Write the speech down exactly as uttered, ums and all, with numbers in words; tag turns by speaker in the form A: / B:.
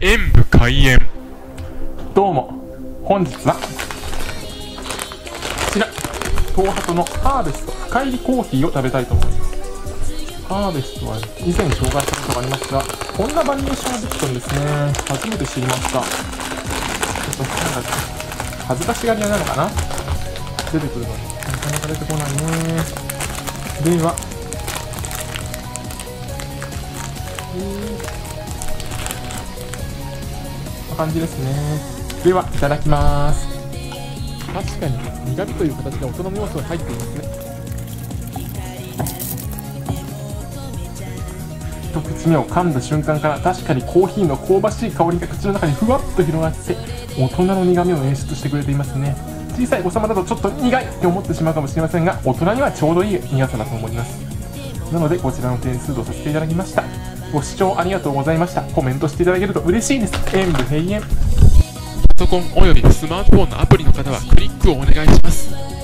A: 演武開演。
B: どうも、本日はこちら東ハトのハーベスト深入りコーヒーを食べたいと思います。ハーベストは以前紹介したことがありますが、こんなバリエーションができたんですね。初めて知りました。ちょっとなんか恥ずかしがり屋なのかな、出てくるのになかなか出てこないね。ではこんな感じですね。ではいただきます。確かに苦味という形で大人の要素が入っていますね。一口目を噛んだ瞬間から確かにコーヒーの香ばしい香りが口の中にふわっと広がって大人の苦味を演出してくれていますね。小さいお子様だとちょっと苦いって思ってしまうかもしれませんが、大人にはちょうどいい苦さだと思います。なのでこちらの点数とさせていただきました。ご視聴ありがとうございました。コメントしていただけると嬉しいです。演武閉園。
A: パソコンおよびスマートフォンのアプリの方はクリックをお願いします。